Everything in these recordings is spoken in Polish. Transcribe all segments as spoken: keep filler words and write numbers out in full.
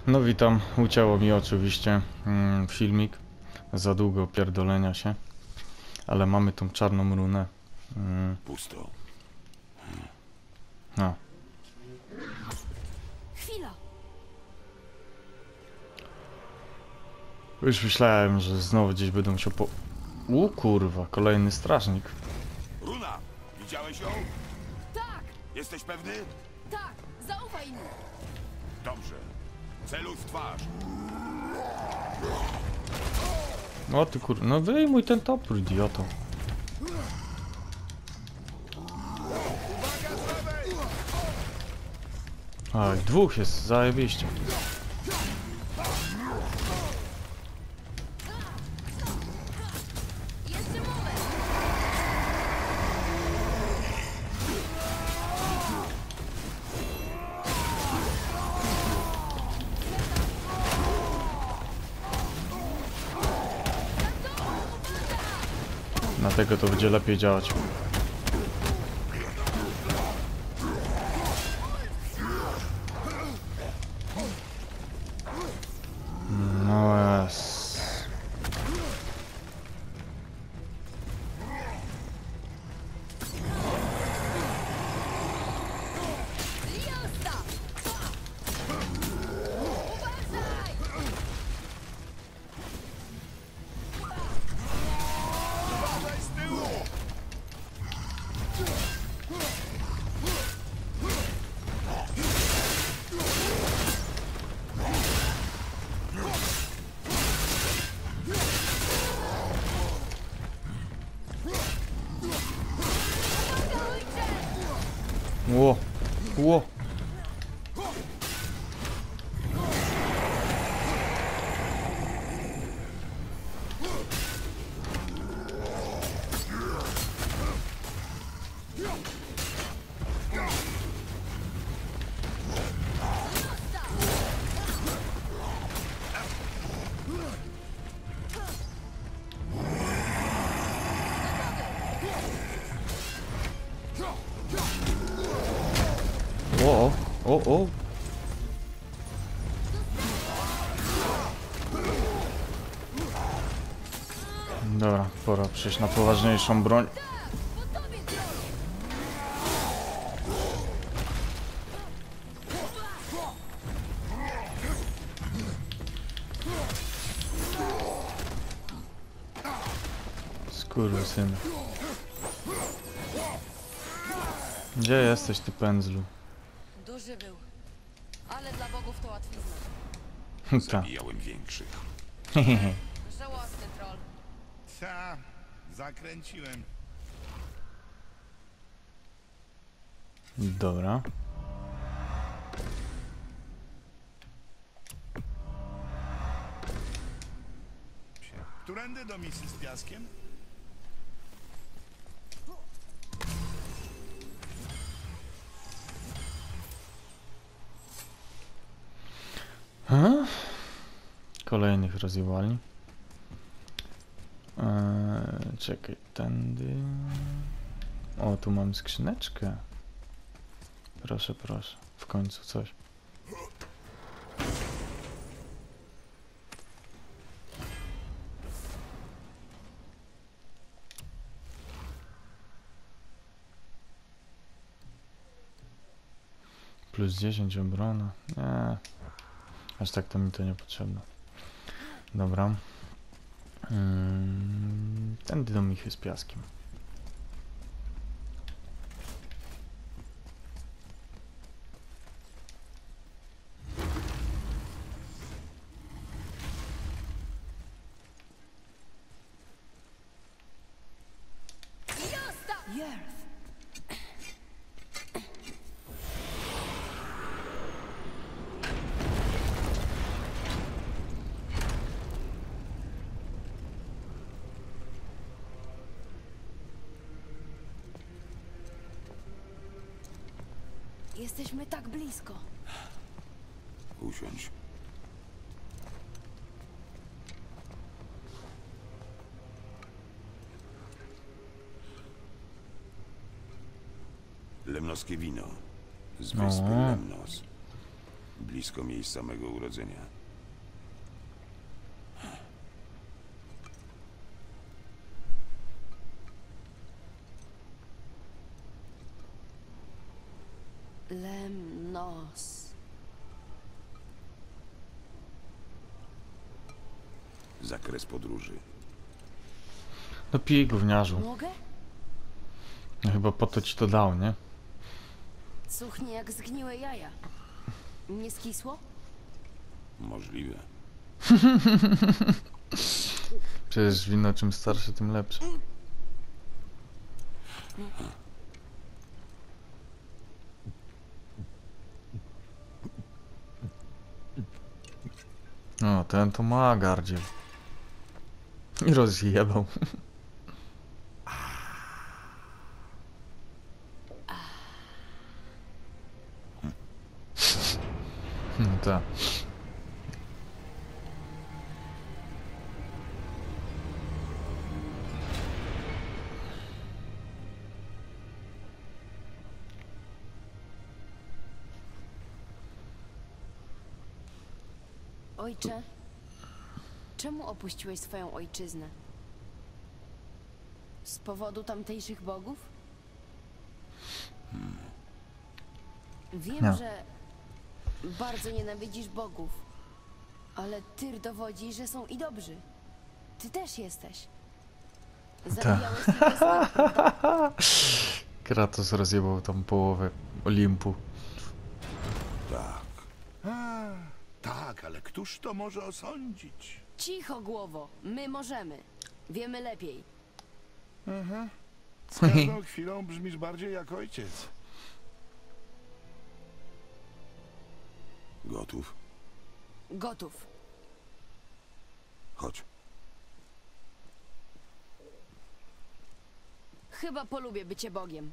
No witam, ucięło mi oczywiście mm, filmik, za długo pierdolenia się, ale mamy tą czarną runę. Mm, Pusto. no. Chwila! Już myślałem, że znowu gdzieś będę musiał po... U kurwa, kolejny strażnik. Runa! Widziałeś ją? Tak! Jesteś pewny? Tak! Zaufaj mi! Dobrze. Celuj w twarz. O ty kur... no wyjmuj ten topór, idioto. Aj, dwóch jest, zajebiście. Jeszcze moment! Dlatego to będzie lepiej działać. No jest. Jazda! Uważaj! Uważaj z tyłu! Ło, ło. O, o, o. Dobra, pora przejść na poważniejszą broń. Po tobie, troll! Skurwysyn. Gdzie jesteś, ty pędzlu? Duży był. Ale dla bogów to łatwizna. Ta. Zabijałem większych. Żałosny troll. Ta, zakręciłem. Dobra. Którędy do misji z piaskiem? Ha? Kolejnych rozjebali. Eee, czekaj, tędy. O, tu mam skrzyneczkę. Proszę, proszę. W końcu coś. Plus dziesięć obrona. Nie. Aż tak to mi to niepotrzebne. Dobra. Hmm, tędy do michy z piaskiem. Jazda! Jerw! Jesteśmy tak blisko. Usiądź. Lemnoskie wino. Z wyspy O. Lemnos. Blisko miejsca mego urodzenia. Lemnos. Zakres podróży. No pij, gówniarzu. Mogę? No chyba po to ci to dał, nie? Cuchnie jak zgniłe jaja. Nie skisło? Możliwe. Przecież wino czym starsze, tym lepsze. No, ten to ma gardziel. I rozjebał. No tak. Ojcze, czemu opuściłeś swoją ojczyznę? Z powodu tamtejszych bogów? Wiem, Nie. że bardzo nienawidzisz bogów, ale Tyr dowodzi, że są i dobrzy. Ty też jesteś. Zabijałeś tylko złych, prawda? Kratos rozjebał tam połowę Olimpu. Tak. A, tak, ale któż to może osądzić? Cicho, głowo, my możemy. Wiemy lepiej. Aha. Z każdą chwilą brzmisz bardziej jak ojciec. Gotów? Gotów. Chodź. Chyba polubię bycie Bogiem.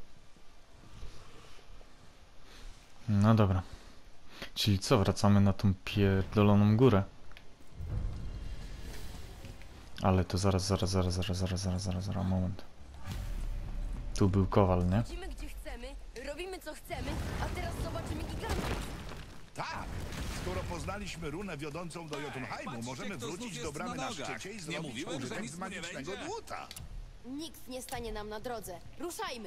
No dobra. Czyli co, wracamy na tą pierdoloną górę? Ale to zaraz, zaraz, zaraz, zaraz, zaraz, zaraz, zaraz, zaraz, moment. Tu był kowal, nie? Chodzimy gdzie chcemy, robimy co chcemy, a teraz zobaczymy gigantów. Tak! Skoro poznaliśmy runę wiodącą do Jotunheimu, patrzcie, możemy kto znów wrócić jest do bramy na na nogach. szczycie i Nie zrobić mówiłem, że użytek nic z mu nie magicznego będzie? dłuta. Nikt nie stanie nam na drodze. Ruszajmy!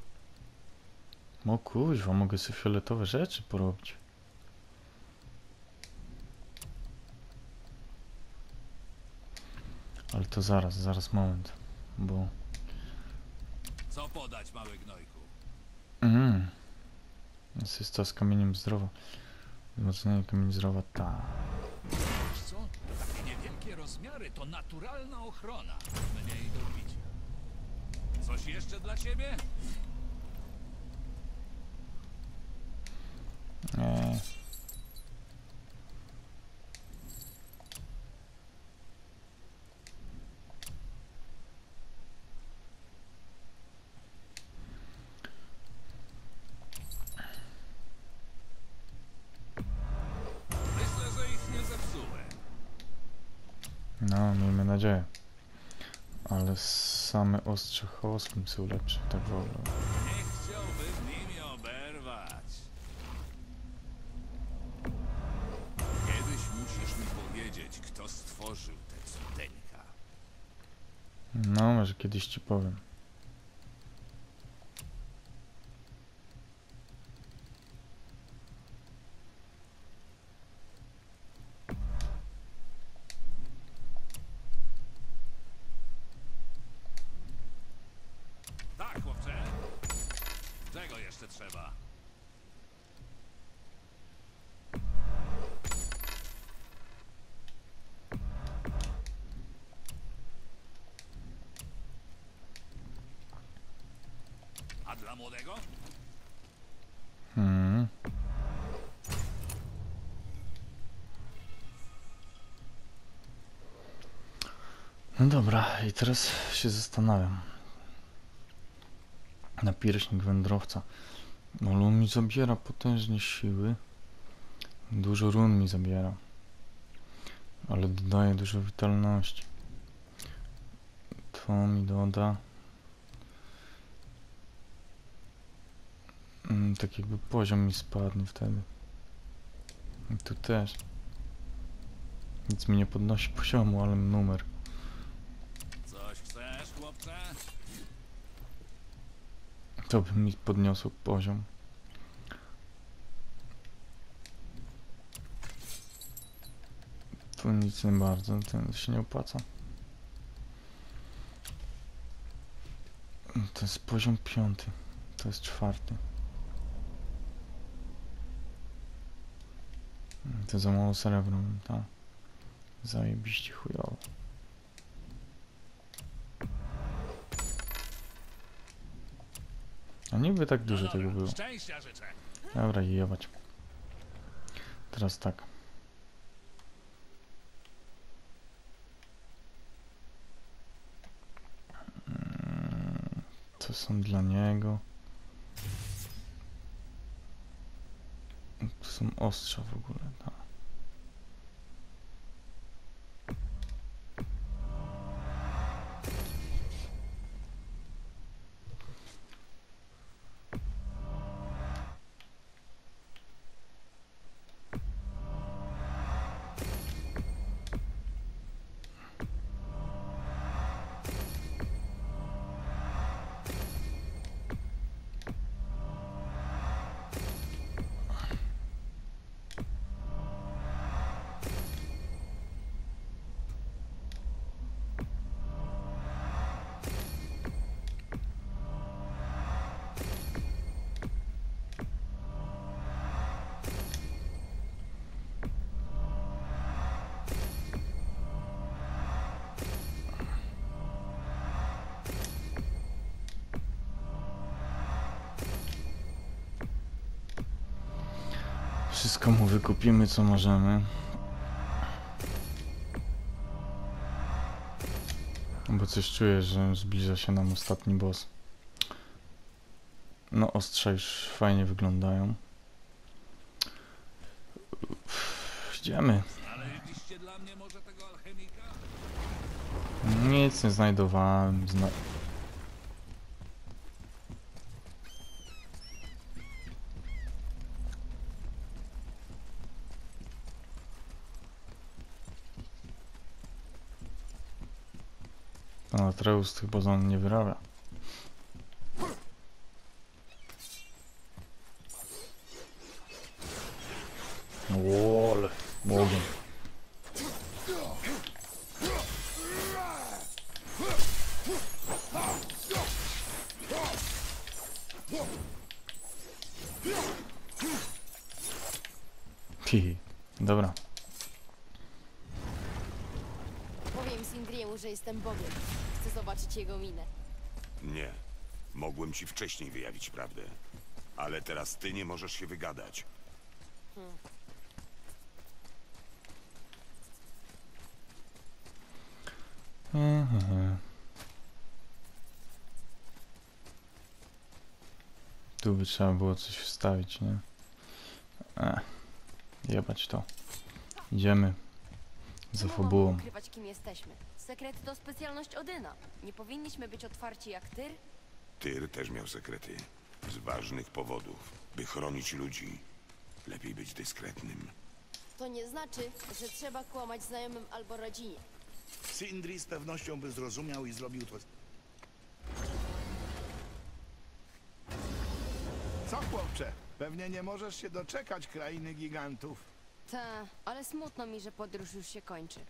O kuźwa, mogę sobie fioletowe rzeczy porobić. Ale to zaraz, zaraz, moment. Bo... Co podać, mały gnojku? Mhm. Jest to z kamieniem zdrowa. Wzmocnienie kamień zdrowa, ta. Wiesz co? Takie niewielkie rozmiary to naturalna ochrona. Mniej do picia. Coś jeszcze dla ciebie? Nie. Myślę, że ich nie zepsułem. No, miejmy nadzieję. Ale same ostrze chaosem są lepsze, tak w ogóle. Nie chciałbym nimi oberwać. Kiedyś musisz mi powiedzieć, kto stworzył te cudeńka. No, może kiedyś ci powiem. Tak, chłopcze. Czego jeszcze trzeba? A dla młodego? Hmm. No dobra, i teraz się zastanawiam. Na pierśnik wędrowca. No, ale on mi zabiera potężnie siły. Dużo run mi zabiera. Ale dodaje dużo witalności. To mi doda. Mm, tak jakby poziom mi spadnie wtedy. I tu też. Nic mi nie podnosi poziomu, ale numer. Coś chcesz, chłopcze? To by mi podniosło poziom. Tu nic nie bardzo, ten się nie opłaca. To jest poziom piąty. To jest czwarty. To za mało srebra, tak. Zajebiście chujowo. A niby tak dużo No tego dobra, było. szczęścia życzę. Dobra, jebać. Teraz tak. Mm, To są dla niego. To są ostrza w ogóle, tak. Wszystko mu wykupimy, co możemy. Bo coś czuję, że zbliża się nam ostatni boss. No, ostrza już fajnie wyglądają. Idziemy. Znaleźliście dla mnie może tego alchemika? Nic nie znajdowałem. Zna Pan Atreus tych bozon nie wyrabia. Łole, ogień. Hihi, dobra. Powiem Sindriemu, że jestem Bogiem. Chcę zobaczyć jego minę. Nie. Mogłem ci wcześniej wyjawić prawdę. Ale teraz ty nie możesz się wygadać. Mhm. Tu by trzeba było coś wstawić, nie? Ech, jebać to. Idziemy za Nie mogą fabułą. ukrywać, kim jesteśmy. Sekrety to specjalność Odyna. Nie powinniśmy być otwarci jak Tyr? Tyr też miał sekrety. Z ważnych powodów. By chronić ludzi. Lepiej być dyskretnym. To nie znaczy, że trzeba kłamać znajomym albo rodzinie. Sindri z pewnością by zrozumiał i zrobił to. Co, chłopcze? Pewnie nie możesz się doczekać krainy gigantów. Ta, ale smutno mi, że podróż już się kończy.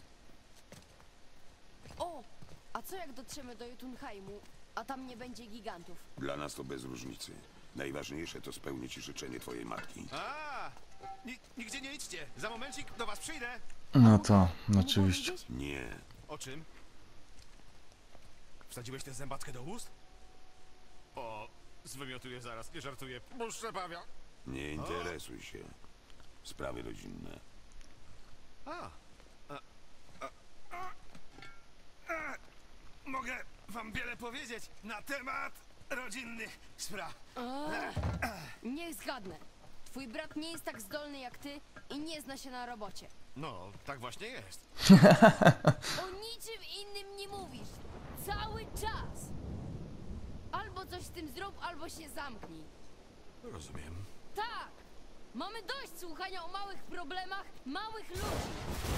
O! A co jak dotrzemy do Jotunheimu, a tam nie będzie gigantów? Dla nas to bez różnicy. Najważniejsze to spełnić życzenie twojej matki. A, ni- nigdzie nie idźcie. Za momencik do was przyjdę. No to, Mogę oczywiście. powiedzieć? Nie. O czym? Wsadziłeś tę zębatkę do ust? O, zwymiotuję zaraz, nie żartuję. Muszę bawia. Nie interesuj się. Sprawy rodzinne. A, a, a, a, a. Mogę wam wiele powiedzieć na temat rodzinnych spraw. Ach, niech zgadnę. Twój brat nie jest tak zdolny jak ty i nie zna się na robocie. No, tak właśnie jest. O niczym innym nie mówisz. Cały czas. Albo coś z tym zrób, albo się zamknij. Rozumiem. Tak! Mamy dość słuchania o małych problemach małych ludzi.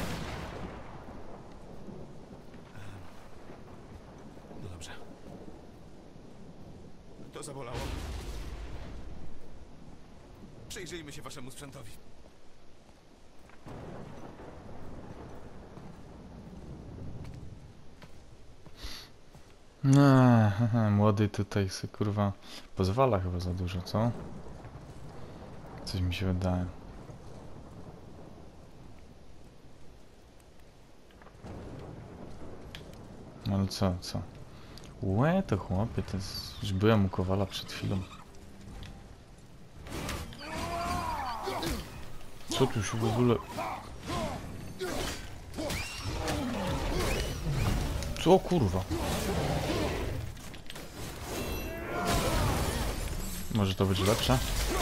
No dobrze. To zabolało. Przyjrzyjmy się waszemu sprzętowi. Nie, młody tutaj se kurwa pozwala chyba za dużo, co? Coś mi się wydaje. No ale co, co? Łe, to chłopie, to jest... Już byłem u Kowala przed chwilą. Co tu się w ogóle... Co kurwa? Może to być lepsze?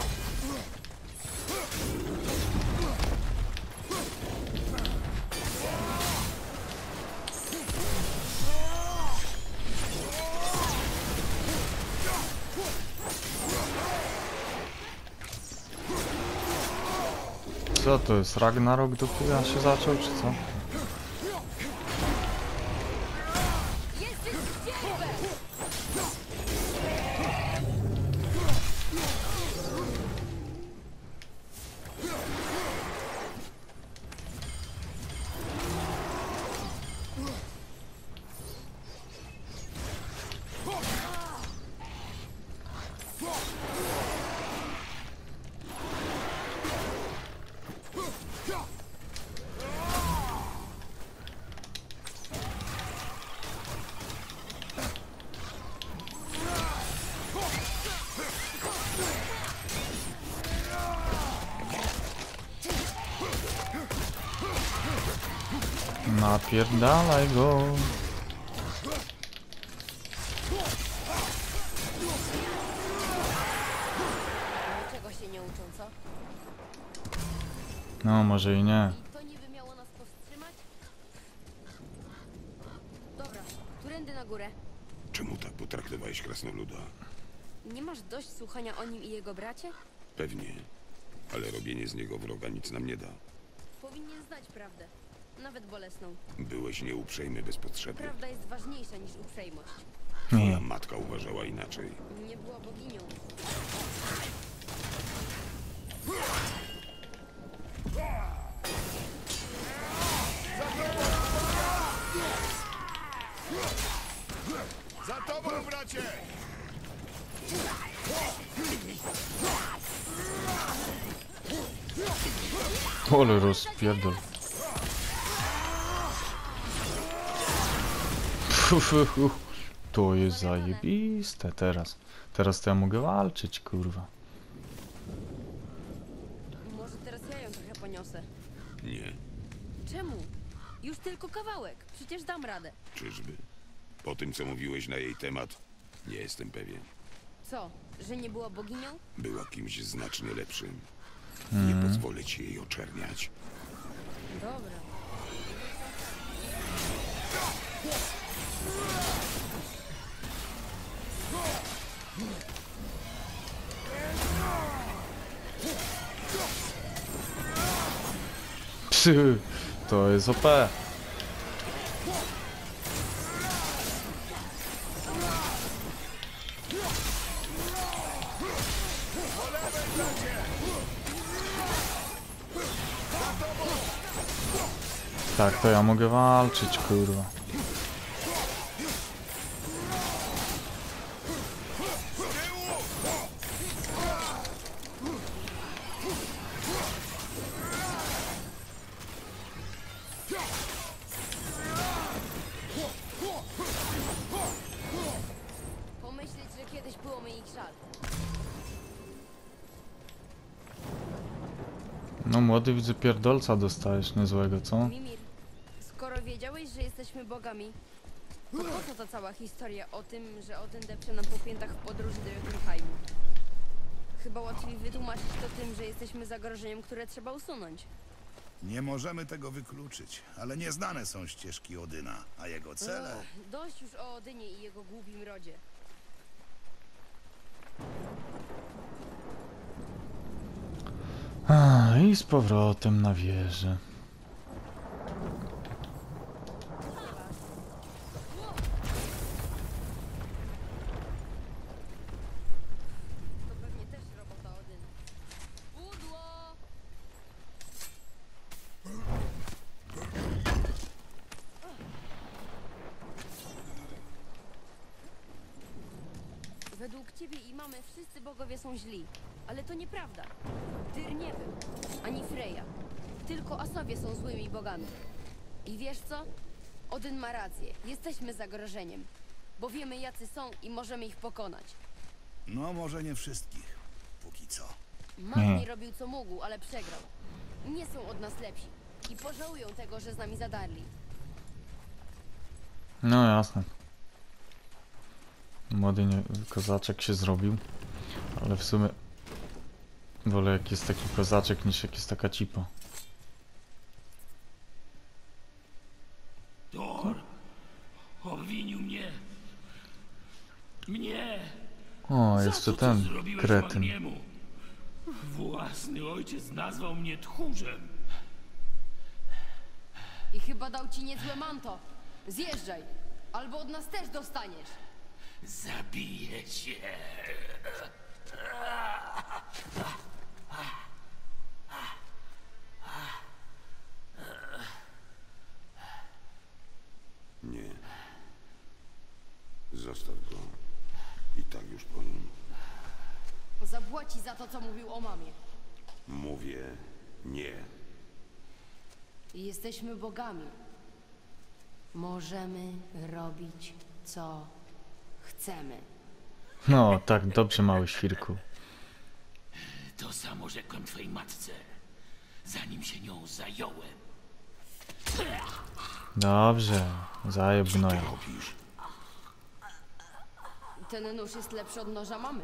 Co to jest? Ragnarok dopiero się zaczął, czy co? Jesteś wściekły! Napierdalaj go. Niczego się nie uczą, co? No, może i nie. I to niby miało nas powstrzymać? Dobra, którędy na górę. Czemu tak potraktowałeś krasnoluda? Nie masz dość słuchania o nim i jego bracie? Pewnie. Ale robienie z niego wroga nic nam nie da. Powinien znać prawdę. Nawet bolesną. Byłeś nieuprzejmy bez potrzeby. Prawda jest ważniejsza niż uprzejmość. Twoja matka uważała inaczej. Nie była boginią. Za tobą, bracie! Ole rozpierdol. Fu, fu, fu. To jest zajebiste teraz. Teraz to ja mogę walczyć, kurwa. Może teraz ja ją trochę poniosę. Nie. Czemu? Już tylko kawałek. Przecież dam radę. Czyżby? Po tym, co mówiłeś na jej temat, nie jestem pewien. Co? Że nie była boginią? Była kimś znacznie lepszym. Nie pozwolę ci jej oczerniać. Dobra. Psy, to jest O P. Tak, to ja mogę walczyć, kurwa. Pomyśleć, że kiedyś było mi ich żal. No młody, widzę, pierdolca dostajesz niezłego, co? Mimir, skoro wiedziałeś, że jesteśmy bogami, to po co ta cała historia o tym, że Odyn depcze nam po piętach w podróży do Jotunheimu? Chyba łatwiej wytłumaczyć to tym, że jesteśmy zagrożeniem, które trzeba usunąć. Nie możemy tego wykluczyć, ale nieznane są ścieżki Odyna, a jego cele... Ech, dość już o Odynie i jego głupim rodzie. No i z powrotem na wieżę. To pewnie też robota Odyna. Pudło! Według ciebie i mamy wszyscy bogowie są źli. Ale to nieprawda. Tyr nie był. Ani Freja. Tylko Asowie są złymi bogami. I wiesz co? Odyn ma rację. Jesteśmy zagrożeniem. Bo wiemy jacy są i możemy ich pokonać. No, może nie wszystkich. Póki co. Magni robił co mógł, ale przegrał. Nie są od nas lepsi. I pożałują tego, że z nami zadarli. No jasne. Młody nie, kozaczek się zrobił. Ale w sumie wolę jak jest taki kozaczek niż jak jest taka cipa. Thor obwinił mnie. Mnie! O, za jeszcze to, co ten zrobiłeś kretyn. Magniemu. Własny ojciec nazwał mnie tchórzem. I chyba dał ci niezłe manto. Zjeżdżaj. Albo od nas też dostaniesz. Zabiję cię. Nie. Zostaw go. I tak już po nim. Zapłaci za to, co mówił o mamie. Mówię nie. I jesteśmy bogami. Możemy robić, co chcemy. No, tak, dobrze, mały świrku. To samo rzekłem twojej matce, zanim się nią zająłem. Dobrze, zajeb gnoja. Robisz? Ten nóż jest lepszy od noża mamy.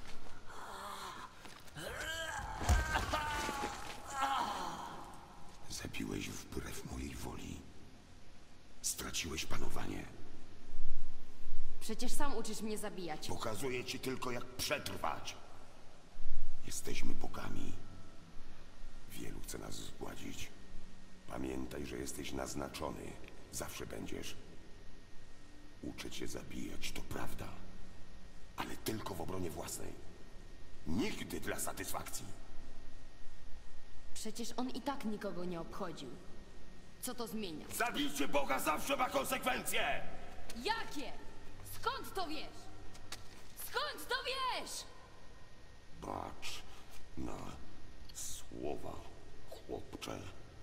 Zabiłeś wbrew mojej woli. Straciłeś panowanie. Przecież sam uczysz mnie zabijać. Pokazuję ci tylko, jak przetrwać. Jesteśmy bogami. Wielu chce nas zgładzić. Pamiętaj, że jesteś naznaczony. Zawsze będziesz. Uczę cię zabijać, to prawda. Ale tylko w obronie własnej. Nigdy dla satysfakcji. Przecież on i tak nikogo nie obchodził. Co to zmienia? Zabicie Boga zawsze ma konsekwencje! Jakie? Skąd to wiesz? Skąd to wiesz? Bacz na słowa, chłopcze.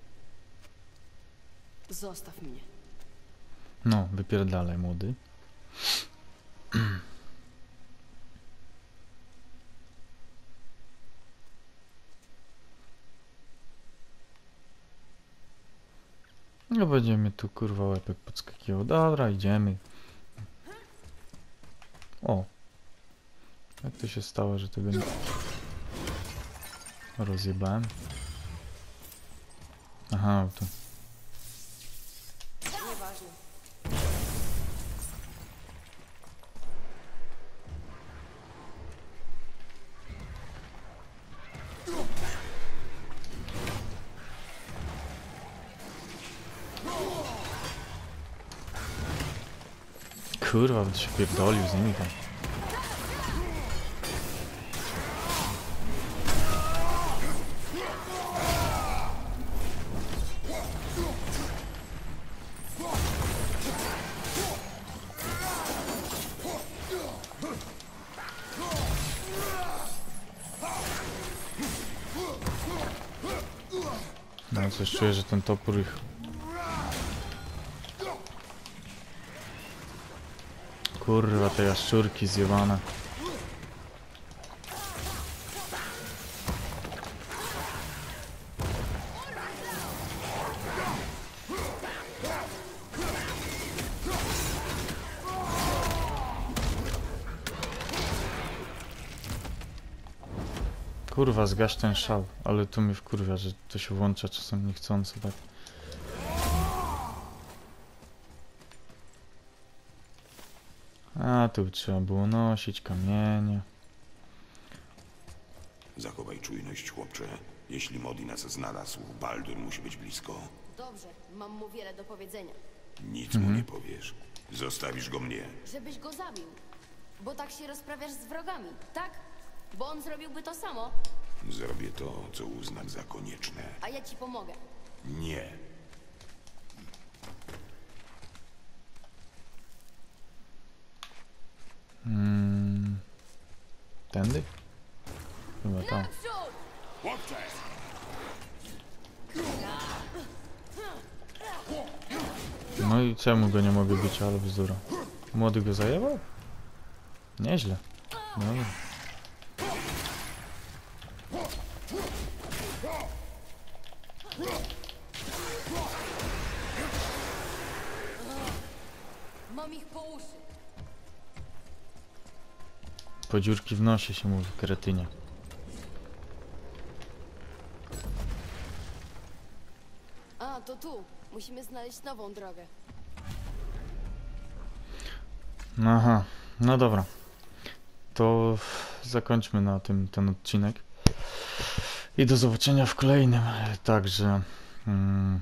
Zostaw mnie. No, wypierdalaj, młody. No będziemy tu kurwa łepek podskakiwał. Dobra, idziemy. O. Jak to się stało, że tego nie rozjebałem? Aha, tu. Nieważne. Kurwa, by się pierdolił z nimi tam. No coś czuję, że ten topór ich... Kurwa, te jaszczurki zjebane. Kurwa, zgaś ten szał, ale to mnie wkurwia, że to się włącza czasem niechcąco, tak. A, tu trzeba było nosić kamienie. Zachowaj czujność, chłopcze. Jeśli Modi nas znalazł, Baldur musi być blisko. Dobrze, mam mu wiele do powiedzenia. Nic mu nie powiesz. Zostawisz go mnie. Żebyś go zabił. Bo tak się rozprawiasz z wrogami, tak? Bo on zrobiłby to samo, Zrobię to, co uznam za konieczne. a ja ci pomogę. Nie. Mm. Tędy? Chyba tam. Naprzód! Chłopcze! No i czemu go nie mogę bić, ale bzdura. Młody go zajebał? Nieźle. Dobra. Mam ich po uszy. Po dziurki w nosie się mówi, kretynie. A, to tu. Musimy znaleźć nową drogę. Aha, no dobra. To zakończmy na tym ten odcinek. I do zobaczenia w kolejnym. Także mm,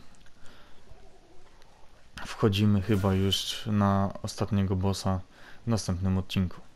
wchodzimy chyba już na ostatniego bossa w następnym odcinku.